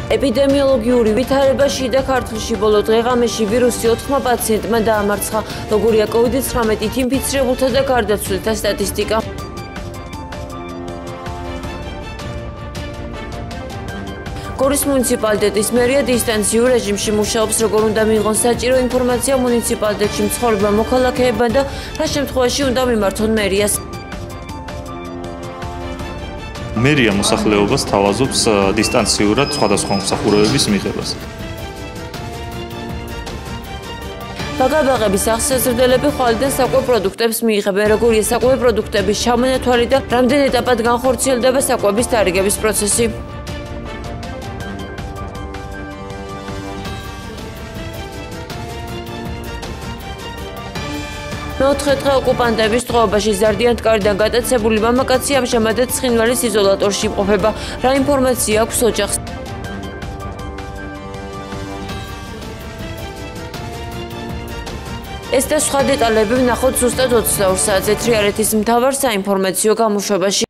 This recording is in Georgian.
ეპიდემიოლოგიური ვითარებაში და ქართლში ბოლო დღეღამეში ვირუსი 4 პაციენტმა დაამარცხა. როგორია COVID-19-ით ინფიცირებულთა და გარდაცვლილთა სტატისტიკა. გორის მუნიციპალიტეტის მერია დისტანციურ რეჟიმში მუშაობს, როგორ უნდა მიიღონ საჭირო ინფორმაცია მუნიციპალიტეტში მცხოვრებმა მოქალაქეებმა და რა შემთხვევაში უნდა მიმართონ მერიას. მერია მოსახლეობას თავაზობს დისტანციურად სხვადასხვა მსახურებების მიღებას. ბაგაბაღების აღსაზრდელები ხვალიდან საკვებ პროდუქტებს მიიღებენ, როგორია საკვები პროდუქტების ჩამონათვალი და რამდენ ეტაპად განხორციელდება საკვების დარიგების პროცესი. მეოთხე დღე ოკუპანტების ტყვეობაში ზარდიანთ კარიდან გატაცებული მამაკაცი ამჟამადაც ცხინვალის იზოლატორში იმყოფება. რა ინფორმაცია აქვს ოჯახს? ეს და სხვა დეტალები ვნახოთ ზუსტად 22 საათზე თრიალეთის მთავარ საინფორმაციო გამოშვებაში.